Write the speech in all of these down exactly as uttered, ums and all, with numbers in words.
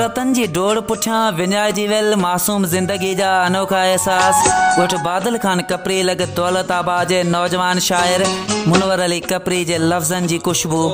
हसरतन जी डोड़ पुठियां विञाइजी वियल मासूम ज़िंदगी जा अनोखा एहसास। ॻोठ बादल खान कपरी लॻ दौलत आबा जे नौजवान शाइर मुनवर अली कपरी जे लफ़्ज़नि जी खुशबू।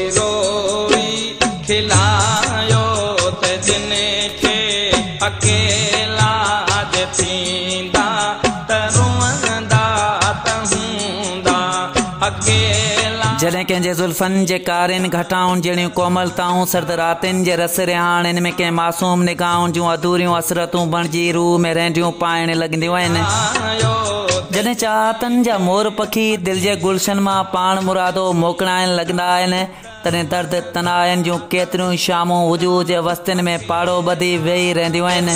खिलायो त जिन खे अकेला जे थींदा त रुअंदा त हूंदा अकेला। जॾहिं कंहिंजे ज़ुल्फ़नि जे कारिन घटाउनि जहिड़ियूं कोमलताऊं सर्द रातिनि जे रस रिहाणनि में कंहिं मासूम निगाहुनि जूं अधूरियूं असरतूं बणिजी रूह में रहंदियूं पाइण लॻंदियूं आहिनि। जॾहिं चाहतनि जा मोर पखी दिलि जे गुलशन मां पाण मुरादो मोकिलाइण लॻंदा आहिनि तॾहिं दर्द तनायनि जूं केतिरियूं शामूं वजूद जे वस्तनि में पाड़ो ॿधी वेही रहंदियूं आहिनि।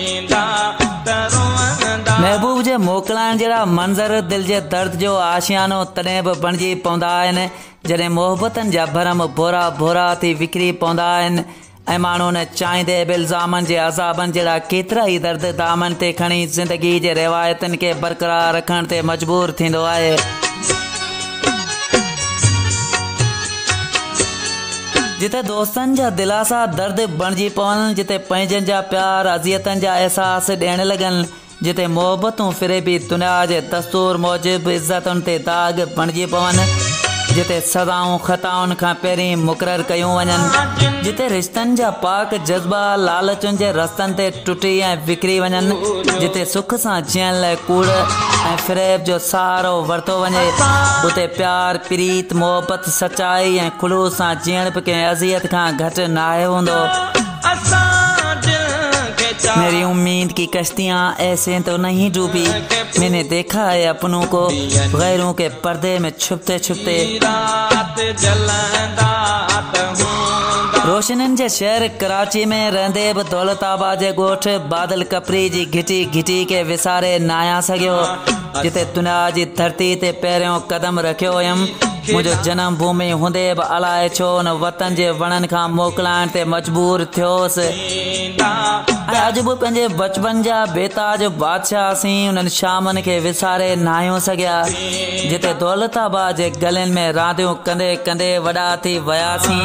महबूब जे मोकिलाइण जहिड़ा मंज़र दिलि जे दर्द जो आशियानो तॾहिं बि बणिजी पवंदा आहिनि जॾहिं मोहबतनि जा भरम भोरा भोरा थी विकिरी पवंदा आहिनि ऐं माण्हू न चाहींदे बि इल्ज़ामनि जे अज़ाबनि जहिड़ा केतिरा ई दर्द दामन ते खणी ज़िंदगी जे रिवायतनि खे बरक़रार रखण ते मजबूर थींदो आहे। जिते दोस्तनि जा दिलासा दर्द बणिजी पवनि, जिते पंहिंजनि जा प्यार अज़ियतनि जा अहसास ॾियण लॻनि, जिते मोहबतूं फ़िरेबी दुनिया जे दस्तूर मूजिबि इज़तुनि ते दाग़ बणिजी पवनि, जिते सज़ाऊं ख़ताउनि खां पहिरीं मुक़ररु कयूं वञनि, जिते रिश्तनि जा पाक जज़्बा लालचुनि जे रस्तनि ते टुटी ऐं विकिरी वञनि, जिते सुख सां जीअण लाइ कूड़ ऐं फ़िरेब जो सहारो वरितो वञे, उते प्यार प्रीत मोहबत सचाई ऐं ख़ुलूस सां जीअण बि कंहिं अज़ियत खां घटि नाहे हूंदो। मेरी उम्मीद की कश्तियाँ ऐसे तो नहीं डूबी, मैंने देखा है अपनों को गैरों के पर्दे में छुपते छुपते। रोशननि जे शहर कराची में रहंदे बि दौलत आबा जे ॻोठ बादल कपरी जी घिटी घिटी के विसारे न आहियां सघियो, जिते दुनिया जी धरती ते पहिरियों कदम रखियो हुयमि। मुंहिंजो जनम भूमि हूंदे बि अलाए छो उन वतन जे वणनि खां मोकिलाइण ते मजबूर थियोसि ऐं अॼु बि पंहिंजे बचपन जा बेताज बादशाहसीं उन्हनि शामनि खे विसारे न आहियूं सघिया, जिते दौलत आबा जे गलनि में रांदियूं कंदे कंदे वॾा थी वियासीं।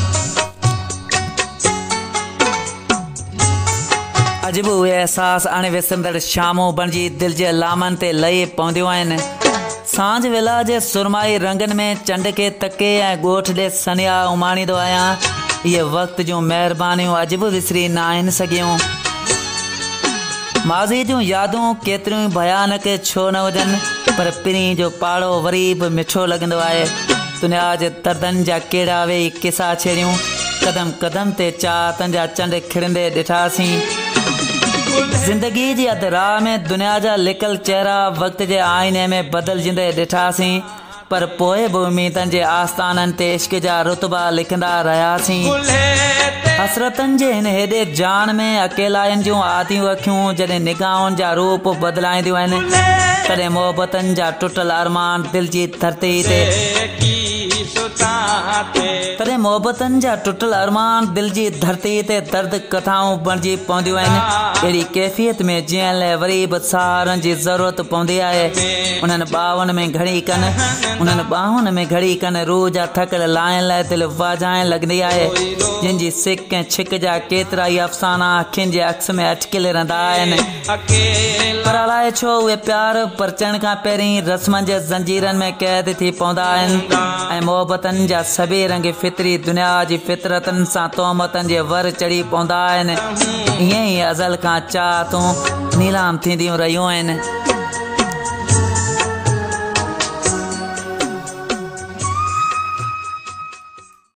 अॼु बि उहे अहसास अणविसरंदड़ शामूं बणिजी दिलि जे लामनि ते लही पवंदियूं आहिनि। सांझ वेला जे सुरमाई रंगनि में चंड खे तके ऐं ॻोठ ॾे सनिया उमाणींदो आहियां। इहे वक़्त जूं महिरबानियूं अॼु बि विसरी न आहिनि सघियूं। माज़ी जूं यादूं केतिरियूं भयानक छो न हुजनि, पर पिरीं जो पाड़ो वरी बि मिठो लॻंदो आहे। दुनिया जे दर्दनि जा कहिड़ा वेही किसा छेड़ियूं, कदम कदम ते चाहतनि जा चंड खिड़ंदे ॾिठासीं। ज़िंदगी जी अधु राह में दुनिया जा लिकल चेहरा वक़्त जे आईने में बदिलजंदे ॾिठासीं, पर पोइ बि उमीदनि जे आस्थाननि ते इश्क जा रुतबा लिखंदा रहियासीं। हसरतनि जे हिन हेॾे जान में अकेलाइनि जूं आदियूं अखियूं जॾहिं निगाहुनि जा रूप बदिलाईंदियूं आहिनि, तॾहिं मोहबतनि जा टुटल अरमान दिलि जी धरती ते तॾहिं मोहबतनि जा टुटल अरमान दिलि जी धरती ते दर्द कथाऊं बणिजी पवंदियूं आहिनि। अहिड़ी कैफ़ियत में जीअण लाइ वरी बि सहारनि जी ज़रूरत पवंदी आहे। उन्हनि ॿाहुनि में घड़ी कनि उन्हनि ॿाहुनि में घड़ी कनि रूह जा थकल लाइण लाइ दिलि वाजाइण लॻंदी आहे, जिन जी सिक ऐं छिक जा केतिरा ई अफ़साना अखियुनि जे अक्स में अटकियल रहंदा आहिनि। पर अलाए छो उहे प्यार परचण खां पहिरीं रस्मनि जे ज़ंजीरनि में क़ैद थी पवंदा आहिनि ऐं मोहबतनि जा सभई रंग फितरी दुनिया जी फितरतनि सां तोहमतनि जे वर चढ़ी पवंदा आहिनि। ईअं ई अज़ल खां चाहतूं नीलाम थींदियूं रहियूं आहिनि।